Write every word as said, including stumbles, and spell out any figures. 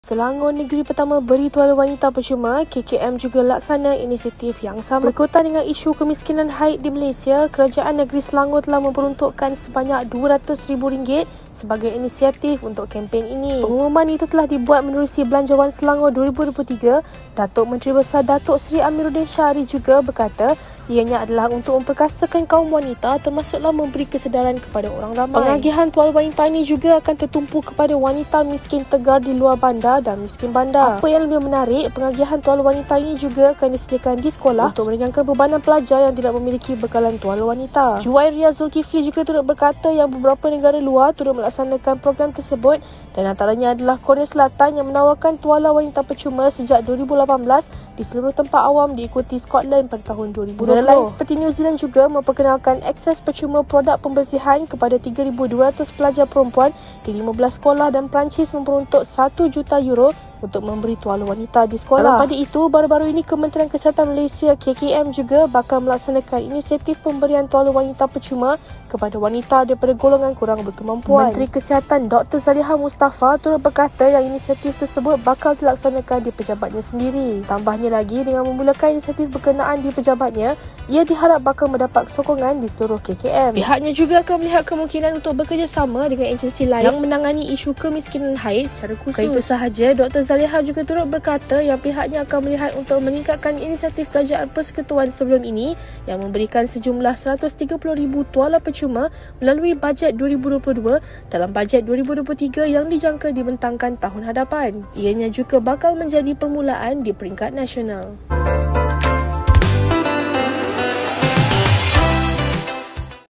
Selangor negeri pertama beri tuala wanita percuma, K K M juga laksana inisiatif yang sama. Berkaitan dengan isu kemiskinan haid di Malaysia, Kerajaan Negeri Selangor telah memperuntukkan sebanyak dua ratus ribu ringgit sebagai inisiatif untuk kempen ini. Pengumuman itu telah dibuat menerusi Belanjawan Selangor dua ribu dua puluh tiga. Datuk Menteri Besar Datuk Seri Amiruddin Syari juga berkata ianya adalah untuk memperkasakan kaum wanita, termasuklah memberi kesedaran kepada orang ramai. Pengagihan tuala wanita ini juga akan tertumpu kepada wanita miskin tegar di luar bandar dan miskin bandar. Apa yang lebih menarik, pengagihan tuala wanita ini juga akan disediakan di sekolah untuk meringankan bebanan pelajar yang tidak memiliki bekalan tuala wanita. Juwairia Zulkifli juga turut berkata yang beberapa negara luar turut melaksanakan program tersebut dan antaranya adalah Korea Selatan yang menawarkan tuala wanita percuma sejak dua ribu lapan belas di seluruh tempat awam, diikuti Scotland pada tahun dua ribu dua puluh. Negara lain seperti New Zealand juga memperkenalkan akses percuma produk pembersihan kepada tiga ribu dua ratus pelajar perempuan di lima belas sekolah dan Perancis memperuntuk satu juta euro untuk memberi tuala wanita di sekolah. Dalam pada itu, baru-baru ini Kementerian Kesihatan Malaysia K K M juga bakal melaksanakan inisiatif pemberian tuala wanita percuma kepada wanita daripada golongan kurang berkemampuan. Menteri Kesihatan Doktor Zaliha Mustafa turut berkata yang inisiatif tersebut bakal dilaksanakan di pejabatnya sendiri. Tambahnya lagi, dengan memulakan inisiatif berkenaan di pejabatnya, ia diharap bakal mendapat sokongan di seluruh K K M. Pihaknya juga akan melihat kemungkinan untuk bekerjasama dengan agensi lain yang menangani isu kemiskinan haid secara khusus. Bukan itu sahaja, Doktor Zaliha juga turut berkata yang pihaknya akan melihat untuk meningkatkan inisiatif Kerajaan Persekutuan sebelum ini yang memberikan sejumlah seratus tiga puluh ribu tuala percuma melalui bajet dua ribu dua puluh dua dalam bajet dua ribu dua puluh tiga yang dijangka dibentangkan tahun hadapan. Ianya juga bakal menjadi permulaan di peringkat nasional.